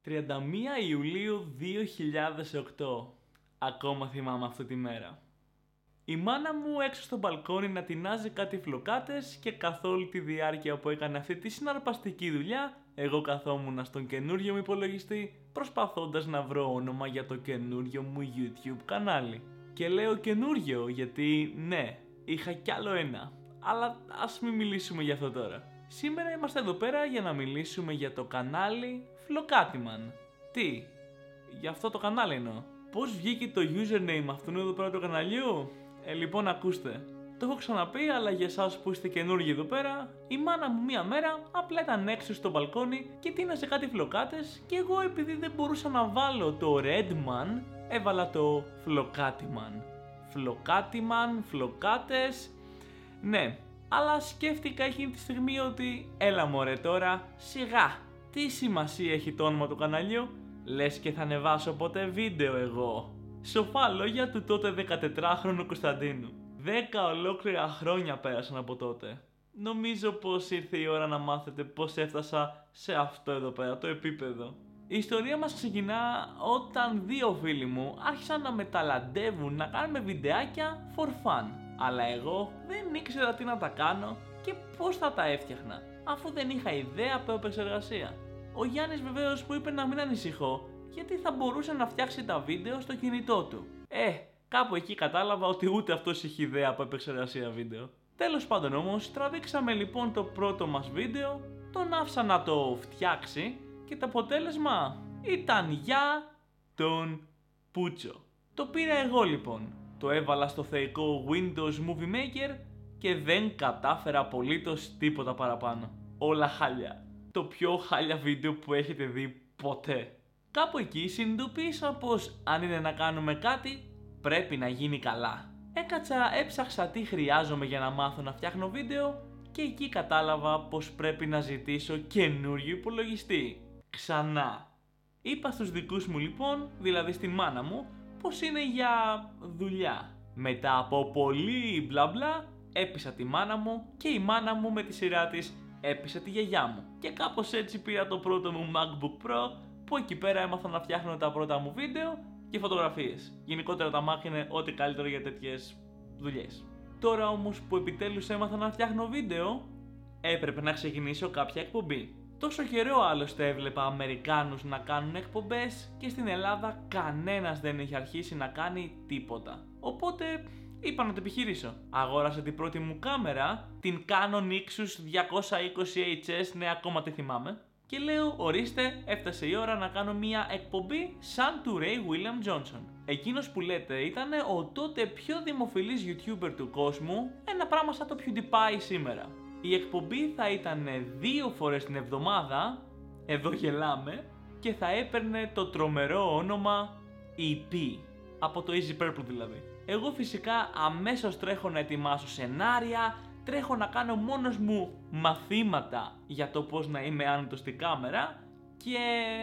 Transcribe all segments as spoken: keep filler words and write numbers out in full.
τριάντα μία Ιουλίου δύο χιλιάδες οκτώ. Ακόμα θυμάμαι αυτή τη μέρα. Η μάνα μου έξω στο μπαλκόνι να τεινάζει κάτι φλοκάτες και καθ' όλη τη διάρκεια που έκανε αυτή τη συναρπαστική δουλειά, εγώ καθόμουν στον καινούριο μου υπολογιστή προσπαθώντας να βρω όνομα για το καινούριο μου YouTube κανάλι. Και λέω καινούριο γιατί ναι, είχα κι άλλο ένα. Αλλά ας μην μιλήσουμε για αυτό τώρα. Σήμερα είμαστε εδώ πέρα για να μιλήσουμε για το κανάλι Φλοκάτιμαν. Τι, για αυτό το κανάλι εννοώ. Πώς βγήκε το username αυτού εδώ πέρα του καναλιού? Ε, λοιπόν, ακούστε. Το έχω ξαναπεί, αλλά για εσάς που είστε καινούργοι εδώ πέρα, η μάνα μου μία μέρα απλά ήταν έξω στο μπαλκόνι και τίναζε κάτι φλοκάτες και εγώ επειδή δεν μπορούσα να βάλω το Redman, έβαλα το Φλοκάτιμαν. Φλοκάτιμαν, φλοκάτες, ναι. Αλλά σκέφτηκα εκείνη τη στιγμή ότι έλα μωρέ τώρα, σιγά, τι σημασία έχει το όνομα του καναλιού, λες και θα ανεβάσω ποτέ βίντεο εγώ. Σοφά λόγια του τότε δεκατετράχρονου Κωνσταντίνου. Δέκα ολόκληρα χρόνια πέρασαν από τότε. Νομίζω πως ήρθε η ώρα να μάθετε πως έφτασα σε αυτό εδώ πέρα το επίπεδο. Η ιστορία μας ξεκινά όταν δύο φίλοι μου άρχισαν να με ταλαντεύουν να κάνουμε βιντεάκια for fun. Αλλά εγώ δεν ήξερα τι να τα κάνω και πώς θα τα έφτιαχνα, αφού δεν είχα ιδέα από επεξεργασία. Ο Γιάννης βεβαίως μου είπε να μην ανησυχώ, γιατί θα μπορούσε να φτιάξει τα βίντεο στο κινητό του. Ε, κάπου εκεί κατάλαβα ότι ούτε αυτός είχε ιδέα από επεξεργασία βίντεο. Τέλος πάντων όμως, τραβήξαμε λοιπόν το πρώτο μας βίντεο, τον άφησα να το φτιάξει και το αποτέλεσμα ήταν για τον Πούτσο. Το πήρα εγώ λοιπόν, το έβαλα στο θεϊκό Windows Movie Maker και δεν κατάφερα απολύτως τίποτα παραπάνω. Όλα χάλια. Το πιο χάλια βίντεο που έχετε δει ποτέ. Κάπου εκεί συνειδητοποίησα πως αν είναι να κάνουμε κάτι, πρέπει να γίνει καλά. Έκατσα, έψαξα τι χρειάζομαι για να μάθω να φτιάχνω βίντεο και εκεί κατάλαβα πως πρέπει να ζητήσω καινούριο υπολογιστή. Ξανά. Είπα στους δικούς μου λοιπόν, δηλαδή στη μάνα μου, πως είναι για δουλειά. Μετά από πολύ μπλα μπλα, έπεισα τη μάνα μου και η μάνα μου με τη σειρά της έπεισα τη γιαγιά μου. Και κάπως έτσι πήρα το πρώτο μου MacBook Pro, που εκεί πέρα έμαθα να φτιάχνω τα πρώτα μου βίντεο και φωτογραφίες. Γενικότερα τα Mac είναι ό,τι καλύτερο για τέτοιες δουλειές. Τώρα όμως που επιτέλους έμαθα να φτιάχνω βίντεο, έπρεπε να ξεκινήσω κάποια εκπομπή. Τόσο καιρό άλλωστε έβλεπα Αμερικάνους να κάνουν εκπομπές και στην Ελλάδα κανένας δεν είχε αρχίσει να κάνει τίποτα. Οπότε είπα να το επιχειρήσω. Αγόρασα την πρώτη μου κάμερα, την Canon Ixus διακόσια είκοσι έιτς ες, ναι ακόμα τη θυμάμαι. Και λέω, ορίστε, έφτασε η ώρα να κάνω μια εκπομπή σαν του Ray William Johnson. Εκείνος που λέτε ήταν ο τότε πιο δημοφιλής YouTuber του κόσμου, ένα πράγμα σαν το PewDiePie σήμερα. Η εκπομπή θα ήταν δύο φορές την εβδομάδα, εδώ γελάμε, και θα έπαιρνε το τρομερό όνομα ι πι, από το Easy Purple δηλαδή. Εγώ φυσικά αμέσως τρέχω να ετοιμάσω σενάρια, τρέχω να κάνω μόνος μου μαθήματα για το πώς να είμαι άνετος στη κάμερα και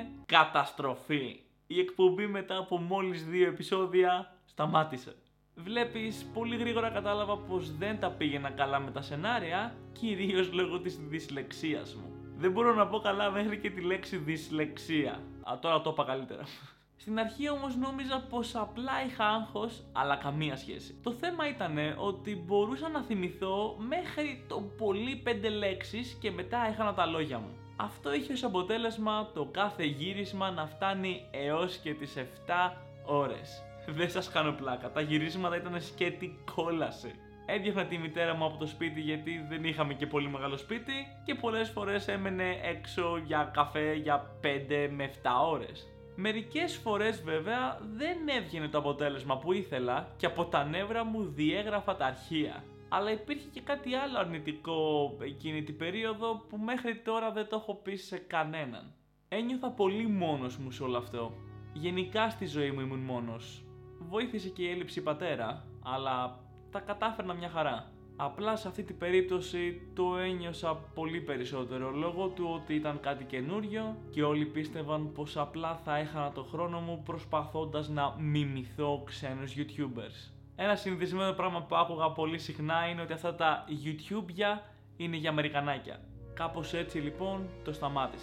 καταστροφή. Η εκπομπή μετά από μόλις δύο επεισόδια σταμάτησε. Βλέπεις, πολύ γρήγορα κατάλαβα πως δεν τα πήγαινα καλά με τα σενάρια, κυρίως λόγω της δυσλεξίας μου. Δεν μπορώ να πω καλά μέχρι και τη λέξη δυσλεξία. Α, τώρα το είπα καλύτερα. Στην αρχή όμως νόμιζα πως απλά είχα άγχος, αλλά καμία σχέση. Το θέμα ήταν ότι μπορούσα να θυμηθώ μέχρι το πολύ πέντε λέξεις και μετά έχανα τα λόγια μου. Αυτό είχε ως αποτέλεσμα το κάθε γύρισμα να φτάνει έως και τις επτά ώρες. Δεν σας κάνω πλάκα, τα γυρίσματα ήταν σκέτη κόλαση. Έδιωχνα τη μητέρα μου από το σπίτι γιατί δεν είχαμε και πολύ μεγάλο σπίτι και πολλές φορές έμενε έξω για καφέ για πέντε με επτά ώρες. Μερικές φορές βέβαια δεν έβγαινε το αποτέλεσμα που ήθελα και από τα νεύρα μου διέγραφα τα αρχεία. Αλλά υπήρχε και κάτι άλλο αρνητικό εκείνη την περίοδο που μέχρι τώρα δεν το έχω πει σε κανέναν. Ένιωθα πολύ μόνος μου σε όλο αυτό. Γενικά στη ζωή μου ήμουν μόνος. Βοήθησε και η έλλειψη πατέρα, αλλά τα κατάφερνα μια χαρά. Απλά σε αυτή την περίπτωση το ένιωσα πολύ περισσότερο λόγω του ότι ήταν κάτι καινούριο και όλοι πίστευαν πως απλά θα έχανα το χρόνο μου προσπαθώντας να μιμηθώ ξένους YouTubers. Ένα συνηθισμένο πράγμα που άκουγα πολύ συχνά είναι ότι αυτά τα YouTube'ια είναι για Αμερικανάκια. Κάπως έτσι λοιπόν το σταμάτησα.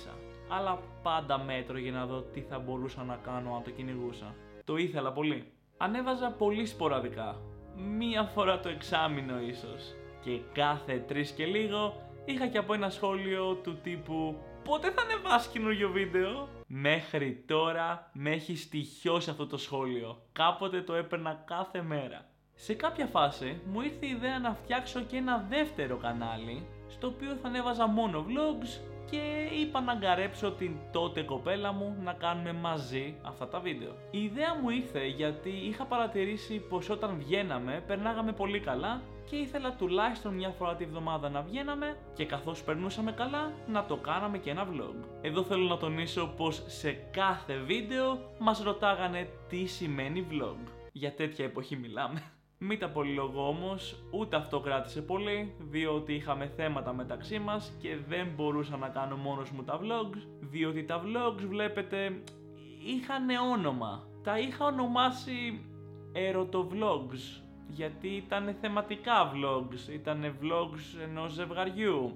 αλλά πάντα μέτρωγε να δω τι θα μπορούσα να κάνω αν το κυνηγούσα. Το ήθελα πολύ. Ανέβαζα πολύ σποραδικά, μία φορά το εξάμηνο ίσως, και κάθε τρεις και λίγο είχα και από ένα σχόλιο του τύπου «Πότε θα ανεβάσει καινούριο βίντεο?» Μέχρι τώρα με έχει στοιχειώσει αυτό το σχόλιο, κάποτε το έπαιρνα κάθε μέρα. Σε κάποια φάση μου ήρθε η ιδέα να φτιάξω και ένα δεύτερο κανάλι, στο οποίο θα ανέβαζα μόνο vlogs, και είπα να αγκαρέψω την τότε κοπέλα μου να κάνουμε μαζί αυτά τα βίντεο. Η ιδέα μου ήρθε γιατί είχα παρατηρήσει πως όταν βγαίναμε περνάγαμε πολύ καλά και ήθελα τουλάχιστον μια φορά τη βδομάδα να βγαίναμε και καθώς περνούσαμε καλά να το κάναμε και ένα vlog. Εδώ θέλω να τονίσω πως σε κάθε βίντεο μας ρωτάγανε τι σημαίνει vlog. Για τέτοια εποχή μιλάμε. Μην τα πολυλογώ όμως, ούτε αυτό κράτησε πολύ, διότι είχαμε θέματα μεταξύ μας και δεν μπορούσα να κάνω μόνος μου τα vlogs, διότι τα vlogs βλέπετε είχαν όνομα. Τα είχα ονομάσει ερωτοβlogs, γιατί ήταν θεματικά vlogs, ήταν vlogs ενός ζευγαριού.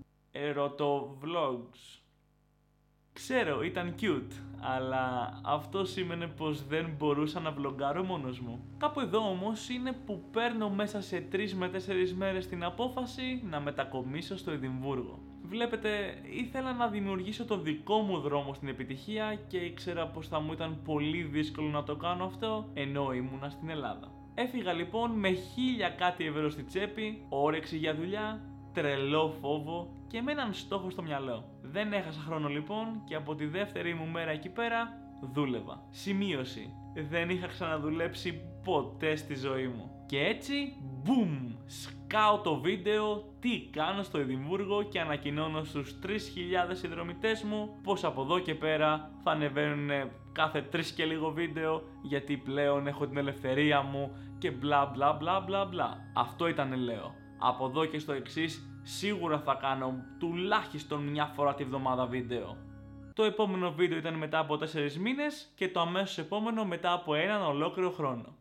Ερωτοβlogs. Ξέρω, ήταν cute, αλλά αυτό σήμαινε πως δεν μπορούσα να βλογκάρω μόνος μου. Κάπου εδώ όμως είναι που παίρνω μέσα σε τρεις με τέσσερις μέρες την απόφαση να μετακομίσω στο Εδιμβούργο. Βλέπετε, ήθελα να δημιουργήσω το δικό μου δρόμο στην επιτυχία και ήξερα πως θα μου ήταν πολύ δύσκολο να το κάνω αυτό ενώ ήμουνα στην Ελλάδα. Έφυγα λοιπόν με χίλια κάτι ευρώ στη τσέπη, όρεξη για δουλειά, τρελό φόβο και με έναν στόχο στο μυαλό. Δεν έχασα χρόνο λοιπόν και από τη δεύτερη μου μέρα εκεί πέρα δούλευα. Σημείωση. Δεν είχα ξαναδουλέψει ποτέ στη ζωή μου. Και έτσι, boom! Σκάω το βίντεο τι κάνω στο Εδιμβούργο και ανακοινώνω στους τρεις χιλιάδες συνδρομητές μου πως από εδώ και πέρα θα ανεβαίνουν κάθε τρεις και λίγο βίντεο γιατί πλέον έχω την ελευθερία μου και μπλα μπλα μπλα μπλα μπλα. Αυτό ήταν λέω. Από εδώ και στο εξής σίγουρα θα κάνω τουλάχιστον μια φορά τη βδομάδα βίντεο. Το επόμενο βίντεο ήταν μετά από τέσσερις μήνες και το αμέσως επόμενο μετά από έναν ολόκληρο χρόνο.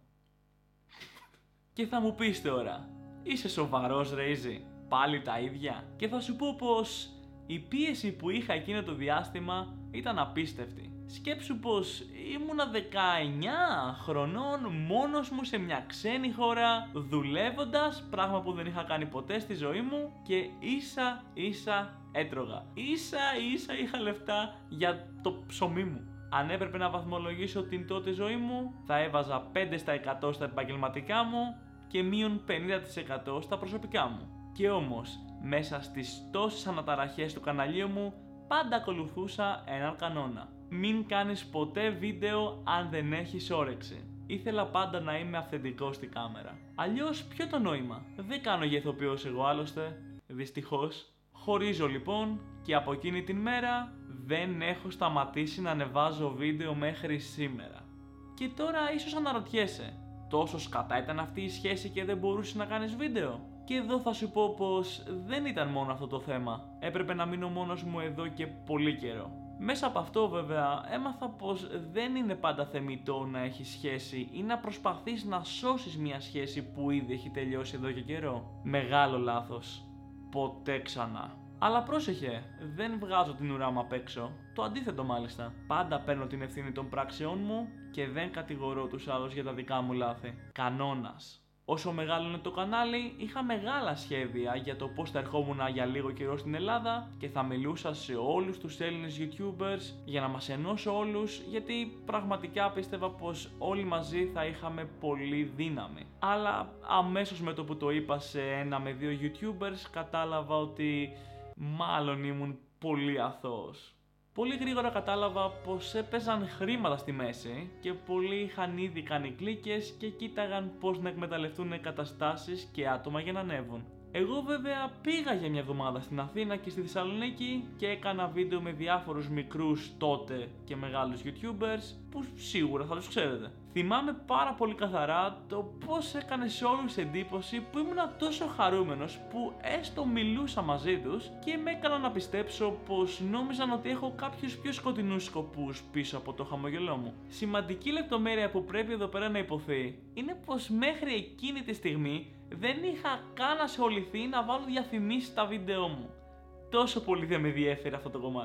Και θα μου πεις τώρα, είσαι σοβαρός ρε Easy, πάλι τα ίδια? Και θα σου πω πως η πίεση που είχα εκείνο το διάστημα ήταν απίστευτη. Σκέψου πως ήμουνα δεκαεννιά χρονών μόνος μου σε μια ξένη χώρα, δουλεύοντας, πράγμα που δεν είχα κάνει ποτέ στη ζωή μου, και ίσα ίσα έτρωγα. Ίσα ίσα είχα λεφτά για το ψωμί μου. Αν έπρεπε να βαθμολογήσω την τότε ζωή μου, θα έβαζα πέντε τοις εκατό στα επαγγελματικά μου και μείον πενήντα τοις εκατό στα προσωπικά μου. Και όμως, μέσα στις τόσες αναταραχές του καναλιού μου, πάντα ακολουθούσα έναν κανόνα. Μην κάνεις ποτέ βίντεο αν δεν έχεις όρεξη. Ήθελα πάντα να είμαι αυθεντικός στη κάμερα. Αλλιώς ποιο το νόημα? Δεν κάνω για ηθοποιός εγώ άλλωστε. Δυστυχώς. Χωρίζω λοιπόν και από εκείνη την μέρα δεν έχω σταματήσει να ανεβάζω βίντεο μέχρι σήμερα. Και τώρα ίσως αναρωτιέσαι, τόσο σκατά ήταν αυτή η σχέση και δεν μπορούσες να κάνεις βίντεο? Και εδώ θα σου πω πως δεν ήταν μόνο αυτό το θέμα. Έπρεπε να μείνω μόνος μου εδώ και πολύ καιρό. Μέσα από αυτό βέβαια έμαθα πως δεν είναι πάντα θεμιτό να έχεις σχέση ή να προσπαθείς να σώσεις μια σχέση που ήδη έχει τελειώσει εδώ και καιρό. Μεγάλο λάθος. Ποτέ ξανά. Αλλά πρόσεχε, δεν βγάζω την ουρά μου απ' έξω. Το αντίθετο μάλιστα. Πάντα παίρνω την ευθύνη των πράξεών μου και δεν κατηγορώ τους άλλους για τα δικά μου λάθη. Κανόνας. Όσο μεγάλωνε το κανάλι, είχα μεγάλα σχέδια για το πώς θα ερχόμουν για λίγο καιρό στην Ελλάδα και θα μιλούσα σε όλους τους Έλληνες YouTubers για να μας ενώσω όλους, γιατί πραγματικά πίστευα πως όλοι μαζί θα είχαμε πολύ δύναμη. Αλλά αμέσως με το που το είπα σε ένα με δύο YouTubers κατάλαβα ότι μάλλον ήμουν πολύ αθώος. Πολύ γρήγορα κατάλαβα πως έπαιζαν χρήματα στη μέση και πολλοί είχαν ήδη κάνει κλίκες και κοίταγαν πως να εκμεταλλευτούν καταστάσεις και άτομα για να ανέβουν. Εγώ βέβαια πήγα για μια εβδομάδα στην Αθήνα και στη Θεσσαλονίκη και έκανα βίντεο με διάφορους μικρούς τότε και μεγάλους YouTubers που σίγουρα θα τους ξέρετε. Θυμάμαι πάρα πολύ καθαρά το πως έκανε σε όλους εντύπωση που ήμουν τόσο χαρούμενος που έστω μιλούσα μαζί τους και με έκαναν να πιστέψω πως νόμιζαν ότι έχω κάποιους πιο σκοτεινούς σκοπούς πίσω από το χαμογελό μου. Σημαντική λεπτομέρεια που πρέπει εδώ πέρα να υποθεί είναι πως μέχρι εκείνη τη στιγμή δεν είχα καν ασχοληθεί να βάλω διαφημίσεις στα βίντεο μου. Τόσο πολύ δεν με διέφερε αυτό το κομμάτι.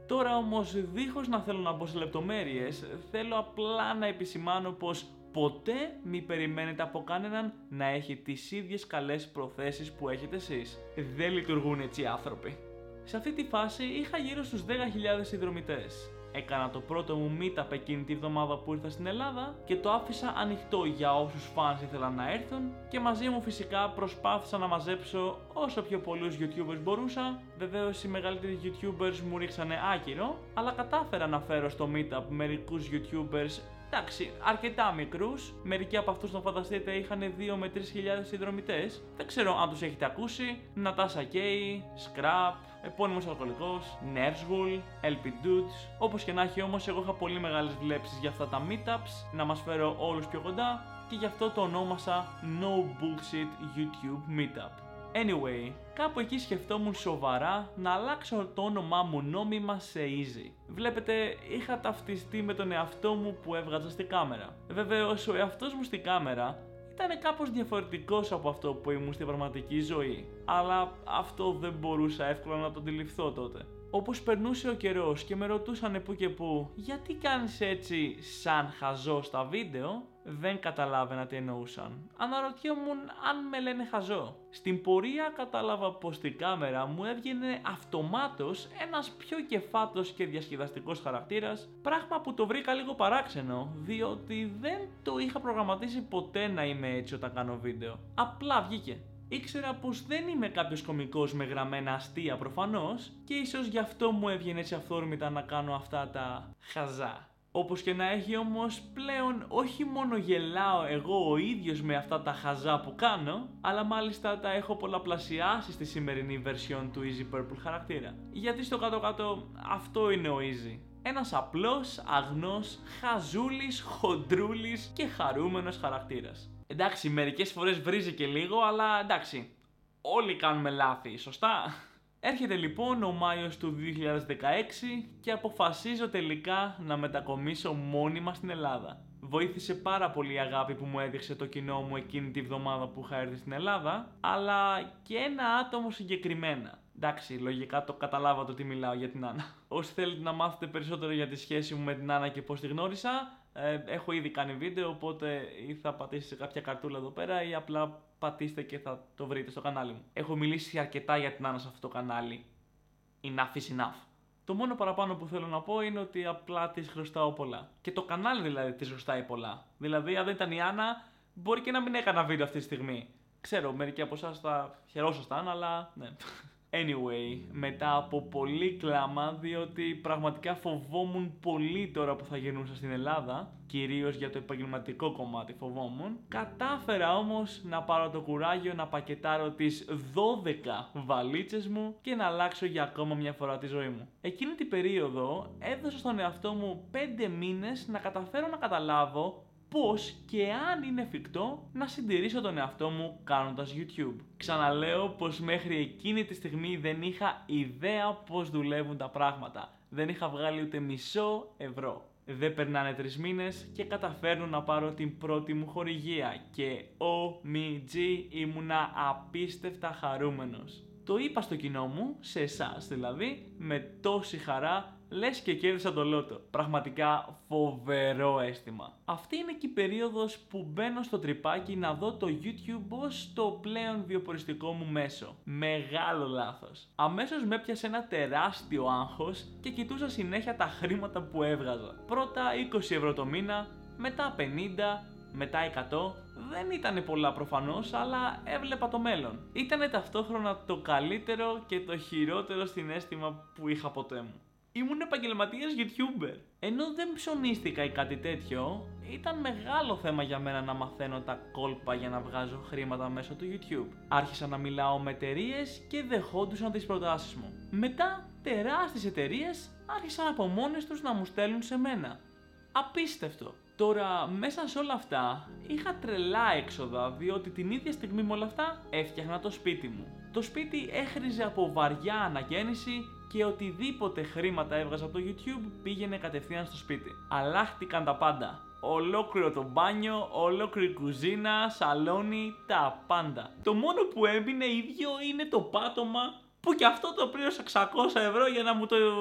Τώρα όμως, δίχως να θέλω να μπω σε λεπτομέρειες, θέλω απλά να επισημάνω πως ποτέ μη περιμένετε από κανέναν να έχει τις ίδιες καλές προθέσεις που έχετε εσείς. Δεν λειτουργούν έτσι οι άνθρωποι. Σε αυτή τη φάση είχα γύρω στους δέκα χιλιάδες συνδρομητές. Έκανα το πρώτο μου meetup εκείνη τη βδομάδα που ήρθα στην Ελλάδα και το άφησα ανοιχτό για όσους fans ήθελαν να έρθουν και μαζί μου φυσικά προσπάθησα να μαζέψω όσο πιο πολλούς YouTubers μπορούσα. Βεβαίως οι μεγαλύτεροι YouTubers μου ρίξανε άκυρο, αλλά κατάφερα να φέρω στο meetup μερικούς YouTubers, εντάξει, αρκετά μικρούς. Μερικοί από αυτούς, να φανταστείτε, είχαν δύο με τρεις χιλιάδες συνδρομητές. Δεν ξέρω αν τους έχετε ακούσει. Natasha Kay, Scrap, Επώνυμος Αλκοολικός, Nerdswool, ελ πι Dudes. Όπως και να έχει όμως, εγώ είχα πολύ μεγάλες βλέψεις για αυτά τα meetups, να μας φέρω όλους πιο κοντά και γι' αυτό το ονόμασα No Bullshit YouTube Meetup. Anyway, κάπου εκεί σκεφτόμουν σοβαρά να αλλάξω το όνομά μου νόμιμα σε Easy. Βλέπετε, είχα ταυτιστεί με τον εαυτό μου που έβγαζα στη κάμερα. Βεβαίως, ο εαυτός μου στη κάμερα ήταν κάπως διαφορετικός από αυτό που ήμουν στην πραγματική ζωή, αλλά αυτό δεν μπορούσα εύκολα να το αντιληφθώ τότε. Όπως περνούσε ο καιρός και με ρωτούσαν που και που γιατί κάνεις έτσι σαν χαζό στα βίντεο, δεν καταλάβαινα τι εννοούσαν. Αναρωτιόμουν αν με λένε χαζό. Στην πορεία κατάλαβα πως στην κάμερα μου έβγαινε αυτομάτως ένας πιο κεφάτος και διασκεδαστικός χαρακτήρας, πράγμα που το βρήκα λίγο παράξενο, διότι δεν το είχα προγραμματίσει ποτέ να είμαι έτσι όταν κάνω βίντεο. Απλά βγήκε. Ήξερα πως δεν είμαι κάποιος κωμικός με γραμμένα αστεία προφανώς και ίσως γι' αυτό μου έβγαινε έτσι αυθόρμητα να κάνω αυτά τα χαζά. Όπως και να έχει όμως, πλέον όχι μόνο γελάω εγώ ο ίδιος με αυτά τα χαζά που κάνω, αλλά μάλιστα τα έχω πολλαπλασιάσει στη σημερινή version του Easy Purple χαρακτήρα. Γιατί στο κάτω-κάτω αυτό είναι ο Easy. Ένας απλός, αγνός, χαζούλης, χοντρούλης και χαρούμενος χαρακτήρας. Εντάξει, μερικές φορές βρίζει και λίγο, αλλά εντάξει, όλοι κάνουμε λάθη, σωστά? Έρχεται λοιπόν ο Μάιος του δύο χιλιάδες δεκαέξι και αποφασίζω τελικά να μετακομίσω μόνιμα στην Ελλάδα. Βοήθησε πάρα πολύ η αγάπη που μου έδειξε το κοινό μου εκείνη τη βδομάδα που είχα έρθει στην Ελλάδα, αλλά και ένα άτομο συγκεκριμένα. Εντάξει, λογικά το καταλάβατε ότι μιλάω για την Άννα. Όσοι θέλετε να μάθετε περισσότερο για τη σχέση μου με την Άννα και πώς τη γνώρισα, ε, έχω ήδη κάνει βίντεο, οπότε ή θα πατήσετε σε κάποια καρτούλα εδώ πέρα ή απλά πατήστε και θα το βρείτε στο κανάλι μου. Έχω μιλήσει αρκετά για την Άννα σε αυτό το κανάλι. Enough is enough. Το μόνο παραπάνω που θέλω να πω είναι ότι απλά της χρωστάω πολλά. Και το κανάλι δηλαδή της χρωστάει πολλά. Δηλαδή, αν δεν ήταν η Άννα, μπορεί και να μην έκανα βίντεο αυτή τη στιγμή. Ξέρω, μερικοί από εσάς θα χαιρόσασταν, αλλά ναι. Anyway, μετά από πολύ κλάμα, διότι πραγματικά φοβόμουν πολύ τώρα που θα γεννούσα στην Ελλάδα, κυρίως για το επαγγελματικό κομμάτι φοβόμουν, κατάφερα όμως να πάρω το κουράγιο να πακετάρω τις δώδεκα βαλίτσες μου και να αλλάξω για ακόμα μια φορά τη ζωή μου. Εκείνη την περίοδο έδωσα στον εαυτό μου πέντε μήνες να καταφέρω να καταλάβω πώς και αν είναι εφικτό να συντηρήσω τον εαυτό μου κάνοντας YouTube. Ξαναλέω πως μέχρι εκείνη τη στιγμή δεν είχα ιδέα πώς δουλεύουν τα πράγματα. Δεν είχα βγάλει ούτε μισό ευρώ. Δεν περνάνε τρεις μήνες και καταφέρνω να πάρω την πρώτη μου χορηγία και ο μι τζι ήμουνα απίστευτα χαρούμενος. Το είπα στο κοινό μου, σε εσάς δηλαδή, με τόση χαρά, λες και κέρδισα το λότο. Πραγματικά φοβερό αίσθημα. Αυτή είναι και η περίοδος που μπαίνω στο τρυπάκι να δω το YouTube ως το πλέον βιοποριστικό μου μέσο. Μεγάλο λάθος. Αμέσως με έπιασε ένα τεράστιο άγχος και κοιτούσα συνέχεια τα χρήματα που έβγαζα. Πρώτα είκοσι ευρώ το μήνα, μετά πενήντα, μετά εκατό. Δεν ήταν πολλά προφανώς, αλλά έβλεπα το μέλλον. Ήτανε ταυτόχρονα το καλύτερο και το χειρότερο συναίσθημα που είχα ποτέ μου. Ήμουν επαγγελματίας YouTuber. Ενώ δεν ψωνίστηκα ή κάτι τέτοιο, ήταν μεγάλο θέμα για μένα να μαθαίνω τα κόλπα για να βγάζω χρήματα μέσω του YouTube. Άρχισα να μιλάω με εταιρείες και δεχόντουσαν τις προτάσεις μου. Μετά, τεράστιες εταιρείες άρχισαν από μόνες τους να μου στέλνουν σε μένα. Απίστευτο. Τώρα, μέσα σε όλα αυτά, είχα τρελά έξοδα, διότι την ίδια στιγμή με όλα αυτά έφτιαχνα το σπίτι μου. Το σπίτι έχριζε από βαριά αναγέννηση και οτιδήποτε χρήματα έβγαζα από το YouTube πήγαινε κατευθείαν στο σπίτι. Αλλάχτηκαν τα πάντα. Ολόκληρο το μπάνιο, ολόκληρη κουζίνα, σαλόνι, τα πάντα. Το μόνο που έμεινε ίδιο είναι το πάτωμα, που και αυτό το πλήρωσα εξακόσια ευρώ για να μου το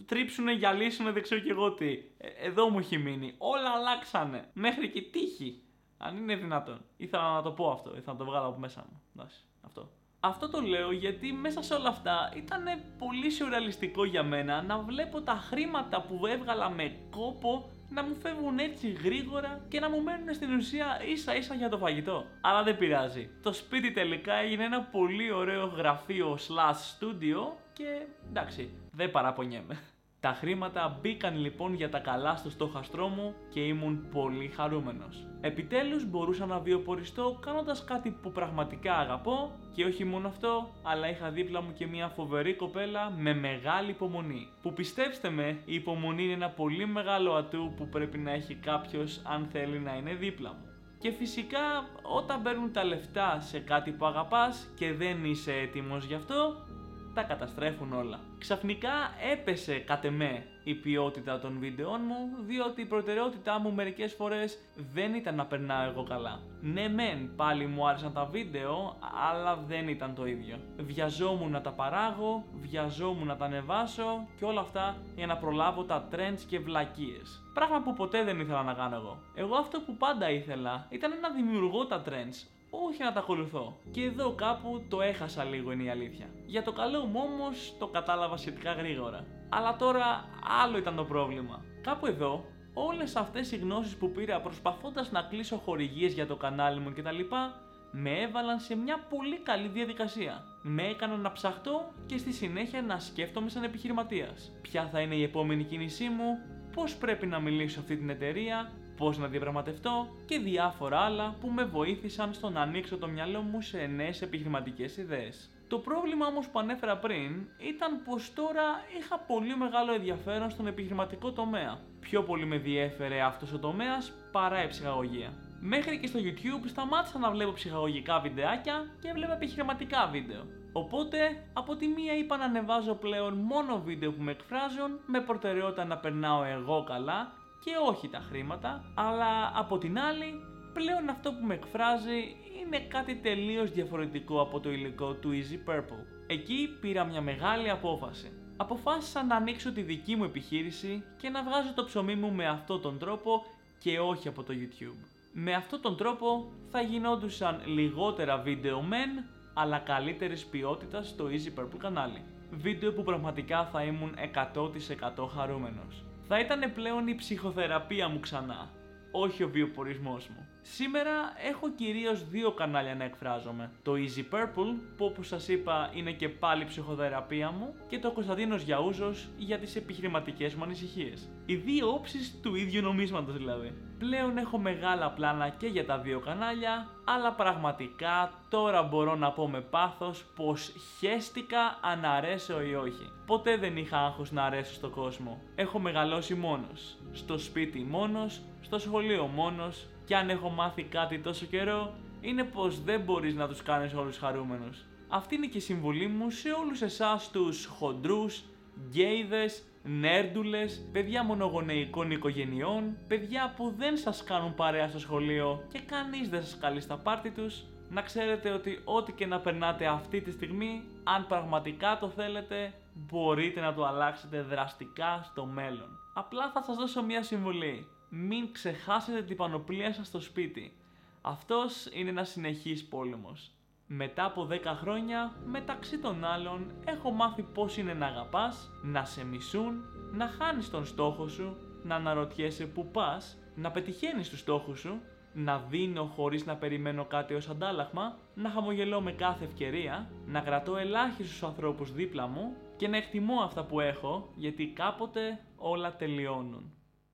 τρίψουνε, γυαλίσουνε, δεν ξέρω κι εγώ τι. Ε, εδώ μου έχει μείνει. Όλα αλλάξανε. Μέχρι και τύχη. Αν είναι δυνατόν. Ήθελα να το πω αυτό. Ήθελα να το βγάλω από μέσα μου. Εντάξει, αυτό. Αυτό το λέω γιατί μέσα σε όλα αυτά ήταν πολύ σουρεαλιστικό για μένα να βλέπω τα χρήματα που έβγαλα με κόπο να μου φεύγουν έτσι γρήγορα και να μου μένουν στην ουσία ίσα ίσα για το φαγητό. Αλλά δεν πειράζει. Το σπίτι τελικά έγινε ένα πολύ ωραίο γραφείο slash studio και εντάξει, δεν παραπονιέμαι. Τα χρήματα μπήκαν λοιπόν για τα καλά στο στόχαστρό μου και ήμουν πολύ χαρούμενος. Επιτέλους μπορούσα να βιοποριστώ κάνοντας κάτι που πραγματικά αγαπώ και όχι μόνο αυτό, αλλά είχα δίπλα μου και μια φοβερή κοπέλα με μεγάλη υπομονή. Που πιστέψτε με, η υπομονή είναι ένα πολύ μεγάλο ατού που πρέπει να έχει κάποιος αν θέλει να είναι δίπλα μου. Και φυσικά όταν μπαίνουν τα λεφτά σε κάτι που αγαπάς και δεν είσαι έτοιμος γι' αυτό, τα καταστρέφουν όλα. Ξαφνικά έπεσε κατ' εμέ η ποιότητα των βίντεών μου, διότι η προτεραιότητά μου μερικές φορές δεν ήταν να περνάω εγώ καλά. Ναι μεν πάλι μου άρεσαν τα βίντεο, αλλά δεν ήταν το ίδιο. Βιαζόμουν να τα παράγω, βιαζόμουν να τα ανεβάσω και όλα αυτά για να προλάβω τα trends και βλακίες. Πράγμα που ποτέ δεν ήθελα να κάνω εγώ. Εγώ αυτό που πάντα ήθελα ήταν να δημιουργώ τα trends, όχι να τα ακολουθώ. Και εδώ κάπου το έχασα λίγο, είναι η αλήθεια. Για το καλό μου όμως το κατάλαβα σχετικά γρήγορα. Αλλά τώρα άλλο ήταν το πρόβλημα. Κάπου εδώ όλες αυτές οι γνώσεις που πήρα προσπαθώντας να κλείσω χορηγίες για το κανάλι μου κτλ. Με έβαλαν σε μια πολύ καλή διαδικασία. Με έκαναν να ψαχτώ και στη συνέχεια να σκέφτομαι σαν επιχειρηματίας. Ποια θα είναι η επόμενη κίνησή μου, πώς πρέπει να μιλήσω σε αυτή την εταιρεία, πώς να διαπραγματευτώ και διάφορα άλλα που με βοήθησαν στο να ανοίξω το μυαλό μου σε νέες επιχειρηματικές ιδέες. Το πρόβλημα όμως που ανέφερα πριν ήταν πως τώρα είχα πολύ μεγάλο ενδιαφέρον στον επιχειρηματικό τομέα. Πιο πολύ με διέφερε αυτός ο τομέας παρά η ψυχαγωγία. Μέχρι και στο YouTube σταμάτησα να βλέπω ψυχαγωγικά βιντεάκια και έβλεπα επιχειρηματικά βίντεο. Οπότε, από τη μία είπα να ανεβάζω πλέον μόνο βίντεο που με εκφράζουν, με προτεραιότητα να περνάω εγώ καλά και όχι τα χρήματα, αλλά από την άλλη, πλέον αυτό που με εκφράζει είναι κάτι τελείως διαφορετικό από το υλικό του Easy Purple. Εκεί πήρα μια μεγάλη απόφαση. Αποφάσισα να ανοίξω τη δική μου επιχείρηση και να βγάζω το ψωμί μου με αυτόν τον τρόπο και όχι από το YouTube. Με αυτόν τον τρόπο θα γινόντουσαν λιγότερα βίντεο μεν, αλλά καλύτερης ποιότητας στο Easy Purple κανάλι. Βίντεο που πραγματικά θα ήμουν εκατό τοις εκατό χαρούμενος. Θα ήταν πλέον η ψυχοθεραπεία μου ξανά, όχι ο βιοπορισμός μου. Σήμερα έχω κυρίως δύο κανάλια να εκφράζομαι. Το Easy Purple, που όπως σας είπα είναι και πάλι ψυχοθεραπεία μου, και το Κωνσταντίνος Γιαούζος για τις επιχειρηματικές μου ανησυχίες. Οι δύο όψεις του ίδιου νομίσματος δηλαδή. Πλέον έχω μεγάλα πλάνα και για τα δύο κανάλια, αλλά πραγματικά τώρα μπορώ να πω με πάθος πως χέστηκα αν αρέσω ή όχι. Ποτέ δεν είχα άγχος να αρέσω στον κόσμο. Έχω μεγαλώσει μόνος, στο σπίτι μόνος, στο σχολείο μόνος, και αν έχω μάθει κάτι τόσο καιρό, είναι πως δεν μπορείς να τους κάνεις όλους χαρούμενους. Αυτή είναι και η συμβουλή μου σε όλους εσάς τους χοντρούς, γκέιδες, νέρντουλες, παιδιά μονογονεϊκών οικογενειών, παιδιά που δεν σας κάνουν παρέα στο σχολείο και κανείς δεν σας καλεί στα πάρτι τους. Να ξέρετε ότι ό,τι και να περνάτε αυτή τη στιγμή, αν πραγματικά το θέλετε, μπορείτε να το αλλάξετε δραστικά στο μέλλον. Απλά θα σας δώσω μια συμβουλή. Μην ξεχάσετε την πανοπλία σας στο σπίτι. Αυτός είναι ένας συνεχής πόλεμος. Μετά από δέκα χρόνια, μεταξύ των άλλων, έχω μάθει πώς είναι να αγαπάς, να σε μισούν, να χάνεις τον στόχο σου, να αναρωτιέσαι που πας, να πετυχαίνεις τους στόχους σου, να δίνω χωρίς να περιμένω κάτι ως αντάλλαγμα, να χαμογελώ με κάθε ευκαιρία, να κρατώ ελάχιστους ανθρώπους δίπλα μου και να εκτιμώ αυτά που έχω, γιατί κάποτε όλα τελειώνουν.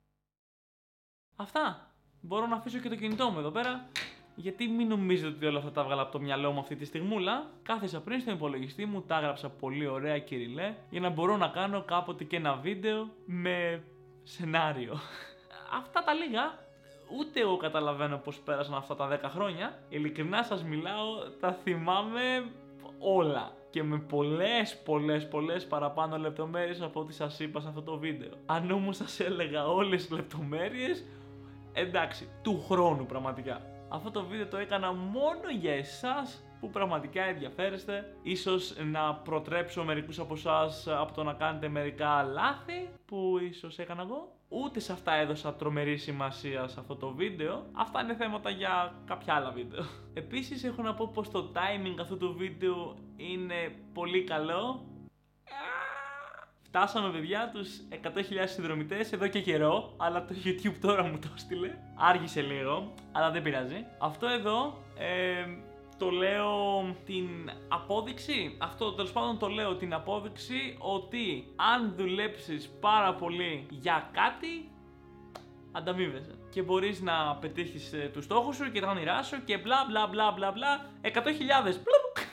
Αυτά. Μπορώ να αφήσω και το κινητό μου εδώ πέρα, γιατί μην νομίζετε ότι όλα αυτά τα έβγαλα από το μυαλό μου αυτή τη στιγμούλα. Κάθισα πριν στον υπολογιστή μου, τα έγραψα πολύ ωραία κυριλέ, για να μπορώ να κάνω κάποτε και ένα βίντεο με σενάριο. Αυτά τα λίγα, ούτε εγώ καταλαβαίνω πώς πέρασαν αυτά τα δέκα χρόνια. Ειλικρινά σας μιλάω, τα θυμάμαι όλα. Και με πολλές, πολλές, πολλές παραπάνω λεπτομέρειες από ό,τι σας είπα σε αυτό το βίντεο. Αν όμως σας έλεγα όλες τις λεπτομέρειες, εντάξει, του χρόνου πραγματικά. Αυτό το βίντεο το έκανα μόνο για εσάς που πραγματικά ενδιαφέρεστε. Ίσως να προτρέψω μερικούς από εσάς από το να κάνετε μερικά λάθη που ίσως έκανα εγώ. Ούτε σε αυτά έδωσα τρομερή σημασία σε αυτό το βίντεο. Αυτά είναι θέματα για κάποια άλλα βίντεο. Επίσης έχω να πω πως το timing αυτού του βίντεο είναι πολύ καλό. Φτάσαμε, παιδιά, τους εκατό χιλιάδες συνδρομητές εδώ και καιρό, αλλά το YouTube τώρα μου το έστειλε. Άργησε λίγο, αλλά δεν πειράζει. Αυτό εδώ ε, το λέω την απόδειξη, αυτό τέλος πάντων το λέω την απόδειξη ότι αν δουλέψεις πάρα πολύ για κάτι, ανταμείβεσαι. Και μπορείς να πετύχεις ε, τους στόχους σου και τα όνειρά σου και μπλα μπλα μπλα μπλα μπλα εκατό χιλιάδες.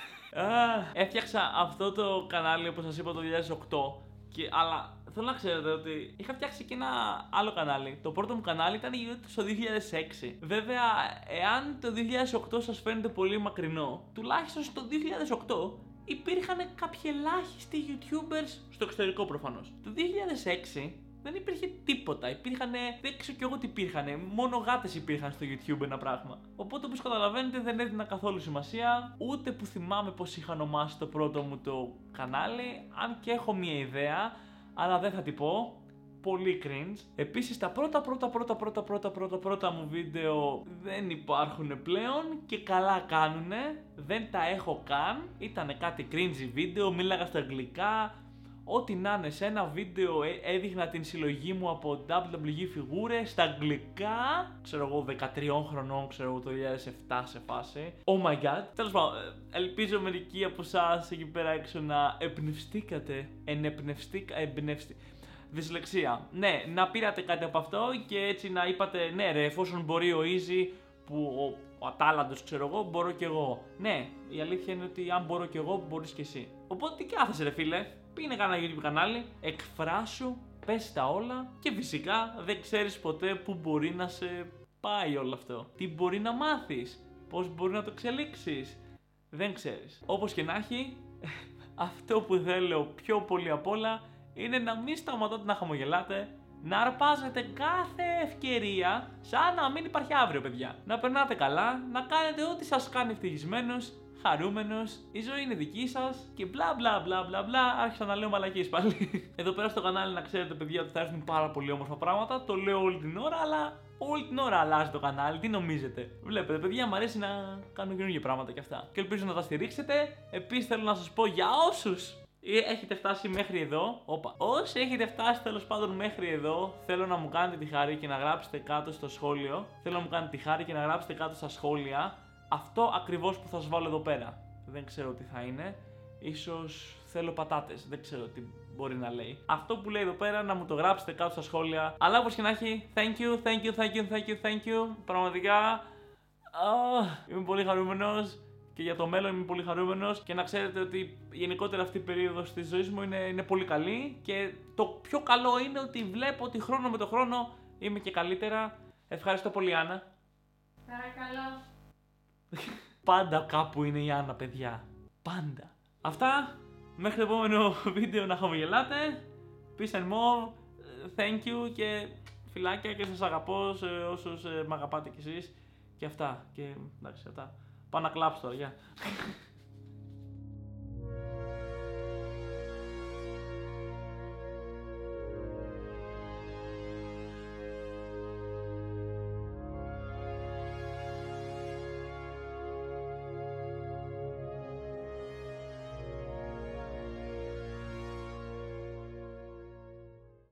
Έφτιαξα αυτό το κανάλι, όπως σας είπα, το δύο χιλιάδες οκτώ. Και, αλλά θέλω να ξέρετε ότι είχα φτιάξει και ένα άλλο κανάλι. Το πρώτο μου κανάλι ήταν στο δύο χιλιάδες έξι. Βέβαια, εάν το δύο χιλιάδες οκτώ σας φαίνεται πολύ μακρινό, τουλάχιστον στο δύο χιλιάδες οκτώ υπήρχαν κάποιοι ελάχιστοι YouTubers, στο εξωτερικό προφανώς. Το δύο χιλιάδες έξι δεν υπήρχε τίποτα. Υπήρχανε, δεν ξέρω κι εγώ τι υπήρχανε. Μόνο γάτες υπήρχαν στο YouTube ένα πράγμα. Οπότε, όπως καταλαβαίνετε, δεν έδινα καθόλου σημασία. Ούτε που θυμάμαι πως είχα ονομάσει το πρώτο μου το κανάλι. Αν και έχω μία ιδέα, αλλά δεν θα την πω. Πολύ cringe. Επίσης, τα πρώτα πρώτα πρώτα πρώτα πρώτα πρώτα πρώτα μου βίντεο δεν υπάρχουν πλέον και καλά κάνουνε. Δεν τα έχω καν. Ήτανε κάτι cringe βίντεο, μίλαγα στα αγγλικά. Ό,τι να είναι, σε ένα βίντεο έδειχνα την συλλογή μου από ντάμπλιου ντάμπλιου ι φιγούρες στα αγγλικά. Ξέρω εγώ, δεκατρία χρονών, ξέρω εγώ, το δύο χιλιάδες επτά σε φάση. Oh my god. Τέλος πάντων, ελπίζω μερικοί από εσάς εκεί πέρα έξω να εμπνευστήκατε. Ενεπνευστήκα, εμπνευστη... Δυσλεξία. Ναι, να πήρατε κάτι από αυτό και έτσι να είπατε, ναι ρε, εφόσον μπορεί ο Easy που ο, ο ατάλλαντος, ξέρω εγώ, μπορώ κι εγώ. Ναι, η αλήθεια είναι ότι αν μπορώ κι εγώ, μπορείς κι εσύ. Οπότε τι κάθεσαι ρε φίλε. Πήγαινε κανένα YouTube κανάλι, εκφράσου, πες τα όλα και φυσικά δεν ξέρεις ποτέ που μπορεί να σε πάει όλο αυτό. Τι μπορεί να μάθεις, πώς μπορεί να το εξελίξεις, δεν ξέρεις. Όπως και να έχει, αυτό που θέλω πιο πολύ απ' όλα είναι να μην σταματάτε να χαμογελάτε, να αρπάζετε κάθε ευκαιρία σαν να μην υπάρχει αύριο, παιδιά. Να περνάτε καλά, να κάνετε ό,τι σας κάνει ευτυχισμένους, χαρούμενος, η ζωή είναι δική σας και μπλα μπλα μπλα μπλα μπλα. Άρχισα να λέω μαλακίες πάλι. Εδώ πέρα στο κανάλι να ξέρετε, παιδιά, ότι θα έρθουν πάρα πολύ όμορφα πράγματα. Το λέω όλη την ώρα, αλλά όλη την ώρα αλλάζει το κανάλι. Τι νομίζετε? Βλέπετε, παιδιά, μου αρέσει να κάνω καινούργια πράγματα κι αυτά. Και ελπίζω να τα στηρίξετε. Επίσης, θέλω να σας πω για όσους έχετε φτάσει μέχρι εδώ, όπα. Όσοι έχετε φτάσει τέλος πάντων μέχρι εδώ, θέλω να μου κάνετε τη χάρη και να γράψετε κάτω στο σχόλιο. Θέλω να μου κάνετε τη χάρη και να γράψετε κάτω στα σχόλια αυτό ακριβώς που θα σας βάλω εδώ πέρα. Δεν ξέρω τι θα είναι. Ίσως θέλω πατάτες. Δεν ξέρω τι μπορεί να λέει. Αυτό που λέει εδώ πέρα να μου το γράψετε κάτω στα σχόλια. Αλλά όπως και να έχει, thank you, thank you, thank you, thank you, thank you. Πραγματικά oh, είμαι πολύ χαρούμενος. Και για το μέλλον είμαι πολύ χαρούμενος. Και να ξέρετε ότι γενικότερα αυτή η περίοδος της ζωής μου είναι, είναι πολύ καλή. Και το πιο καλό είναι ότι βλέπω ότι χρόνο με το χρόνο είμαι και καλύτερα. Ευχαριστώ πολύ, Άννα. Παρακαλώ. Πάντα κάπου είναι η Άννα, παιδιά. Πάντα. Αυτά. Μέχρι το επόμενο βίντεο να χαμογελάτε. Peace and more. Thank you και φιλάκια και σας αγαπώ σε όσους με αγαπάτε κι εσείς. Και αυτά. Και εντάξει, αυτά. Πάω να κλάψω τώρα, γεια.